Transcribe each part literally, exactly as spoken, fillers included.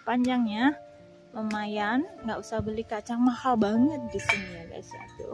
panjangnya lumayan, nggak usah beli kacang mahal banget di sini ya guys ya. Tuh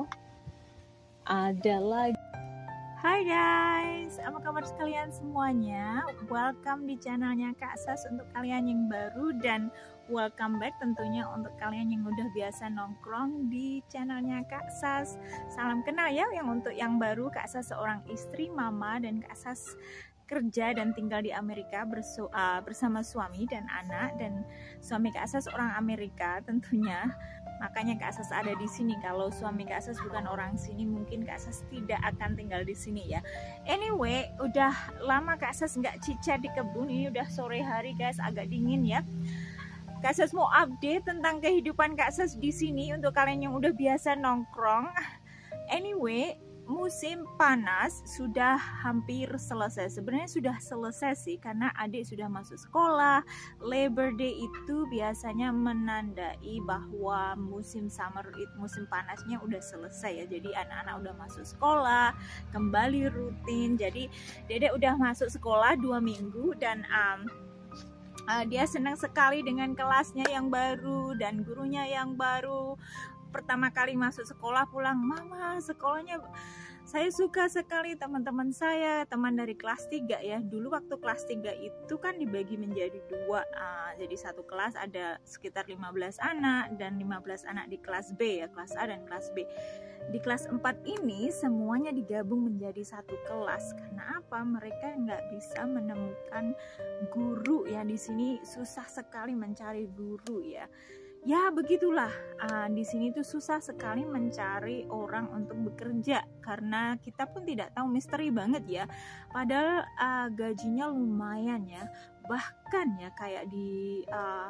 ada lagi. Hai guys, apa kabar sekalian semuanya? Welcome di channelnya Kak Sas untuk kalian yang baru, dan welcome back tentunya untuk kalian yang udah biasa nongkrong di channelnya Kak Sas. Salam kenal ya yang untuk yang baru. Kak Sas seorang istri, mama, dan Kak Sas kerja dan tinggal di Amerika bersu, uh, bersama suami dan anak, dan suami Kak Sas orang Amerika tentunya. Makanya Kak Sas ada di sini. Kalau suami Kak Sas bukan orang sini, mungkin Kak Sas tidak akan tinggal di sini ya. Anyway, udah lama Kak Sas nggak cicat di kebun. Ini udah sore hari guys, agak dingin ya. Kak Sas mau update tentang kehidupan Kak Sas di sini untuk kalian yang udah biasa nongkrong. Anyway, musim panas sudah hampir selesai. Sebenarnya sudah selesai sih, karena adik sudah masuk sekolah. Labor Day itu biasanya menandai bahwa musim summer, musim panasnya udah selesai ya. Jadi anak-anak udah masuk sekolah, kembali rutin. Jadi Dedek udah masuk sekolah dua minggu dan um, uh, dia senang sekali dengan kelasnya yang baru dan gurunya yang baru. Pertama kali masuk sekolah pulang, mama sekolahnya saya suka sekali, teman-teman saya, teman dari kelas tiga ya. Dulu waktu kelas tiga itu kan dibagi menjadi dua, uh, jadi satu kelas ada sekitar lima belas anak dan lima belas anak di kelas B ya, kelas A dan kelas B. Di kelas empat ini semuanya digabung menjadi satu kelas. Karena apa? Mereka nggak bisa menemukan guru ya, di sini susah sekali mencari guru ya. Ya begitulah, uh, di sini tuh susah sekali mencari orang untuk bekerja karena kita pun tidak tahu, misteri banget ya. Padahal uh, gajinya lumayan ya, bahkan ya kayak di uh,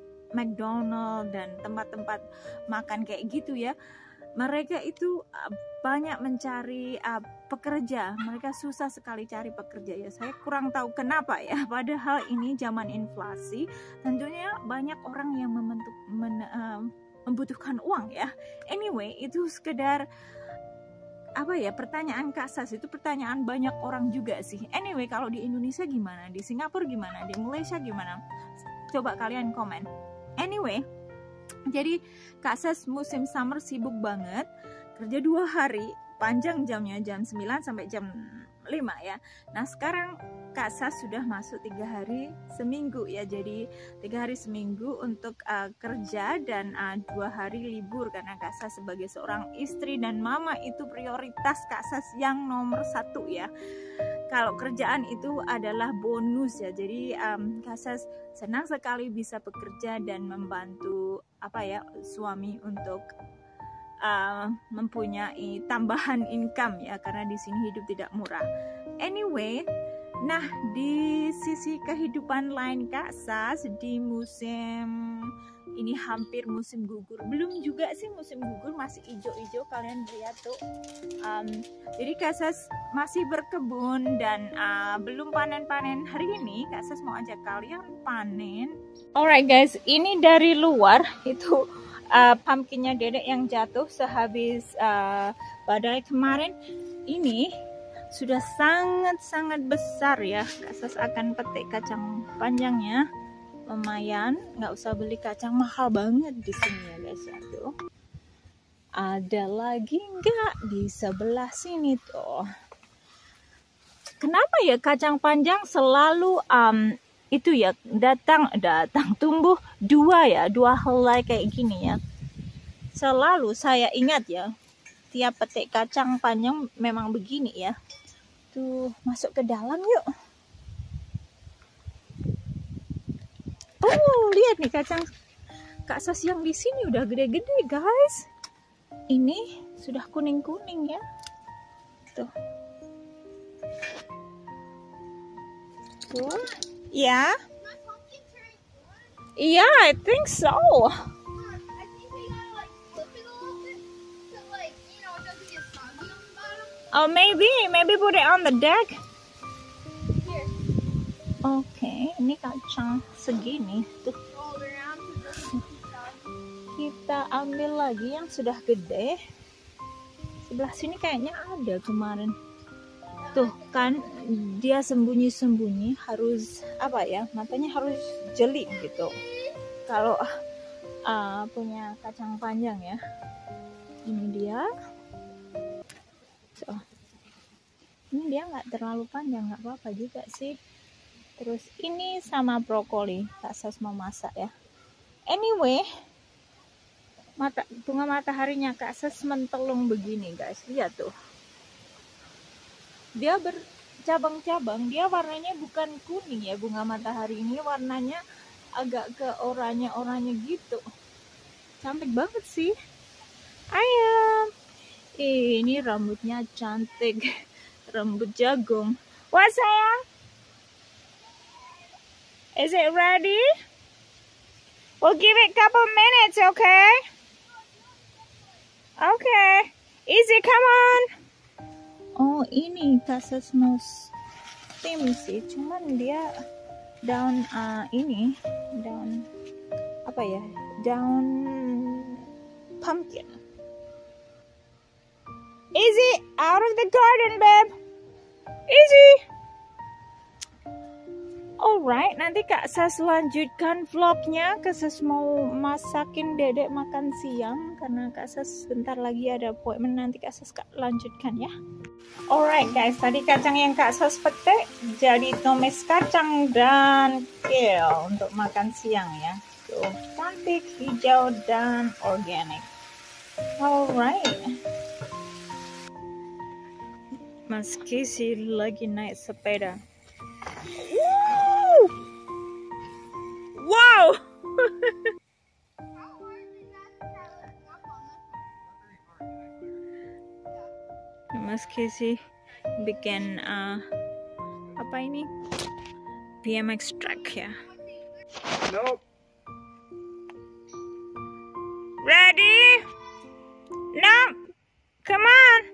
McDonald dan tempat-tempat makan kayak gitu ya. Mereka itu uh, banyak mencari uh, pekerja, mereka susah sekali cari pekerja ya. Saya kurang tahu kenapa ya, padahal ini zaman inflasi, tentunya banyak orang yang membentuk, men, uh, membutuhkan uang ya. Anyway, itu sekedar apa ya, pertanyaan Kak Sas, itu pertanyaan banyak orang juga sih. Anyway, kalau di Indonesia gimana, di Singapura gimana, di Malaysia gimana, coba kalian komen. Anyway, jadi Kak Sas musim summer sibuk banget, kerja dua hari, panjang jamnya, jam sembilan sampai jam lima ya. Nah sekarang Kak Sas sudah masuk tiga hari seminggu ya, jadi tiga hari seminggu untuk uh, kerja dan uh, dua hari libur, karena Kak Sas sebagai seorang istri dan mama itu prioritas Kak Sas yang nomor satu ya. Kalau kerjaan itu adalah bonus ya, jadi um, Kak Sas senang sekali bisa bekerja dan membantu apa ya suami untuk uh, mempunyai tambahan income ya, karena di sini hidup tidak murah. Anyway, nah di sisi kehidupan lain Kak Sas di musim ini hampir musim gugur, belum juga sih musim gugur, masih hijau-hijau kalian lihat tuh. Um, jadi Kak Sas masih berkebun dan uh, belum panen-panen. Hari ini Kak Sas mau ajak kalian panen. Alright guys, ini dari luar itu uh, pumpkinnya Dedek yang jatuh sehabis uh, badai kemarin. Ini sudah sangat-sangat besar ya. Kak Sas akan petik kacang panjangnya. Lumayan, nggak usah beli kacang mahal banget di sini ya guys ya. Tuh ada lagi nggak di sebelah sini tuh. Kenapa ya kacang panjang selalu um, itu ya datang datang tumbuh dua ya, dua helai kayak gini ya. Selalu saya ingat ya, tiap petik kacang panjang memang begini ya. Tuh masuk ke dalam yuk. Oh, lihat nih kacang Kak Sas yang di sini udah gede-gede, guys. Ini sudah kuning-kuning ya. Tuh. Tuh. Ya. Iya, yeah, I think so. Oh, maybe, maybe put it on the deck. Oke, okay, ini kacang segini tuh. Kita ambil lagi yang sudah gede. Sebelah sini kayaknya ada kemarin. Tuh kan dia sembunyi-sembunyi, harus apa ya? Matanya harus jeli gitu. kalau uh, punya kacang panjang ya. Ini dia. So, ini dia nggak terlalu panjang, nggak apa-apa juga sih. Terus ini sama brokoli, Kak Sas mau masak ya. Anyway, mata bunga mataharinya Kak Sas mentelung begini guys, lihat tuh. Dia bercabang-cabang, dia warnanya bukan kuning ya, bunga matahari ini warnanya agak ke oranye-oranye gitu. Cantik banget sih. Ayam. Eh, ini rambutnya cantik. Rambut jagung. What sayang? Is it ready? We'll give it a couple minutes, okay? Okay. Easy, come on. Oh, ini Kak Sas mau steam sih, cuman dia daun uh, ini, daun apa ya? Daun pumpkin. Easy, out of the garden, babe. Easy. Alright, nanti Kak Sas lanjutkan vlognya. Kak Sas mau masakin dedek makan siang karena Kak Sas sebentar lagi ada appointment. Nanti Kak Sas lanjutkan ya. Alright guys, tadi kacang yang Kak Sas petik jadi tumis kacang dan kale untuk makan siang ya. Tuh, cantik, hijau dan organik. Alright. Mas Kisi lagi naik sepeda. Woo! Wow! Mas Kisi bikin uh, apa ini? B M X track ya. Nope. Ready? No. Come on.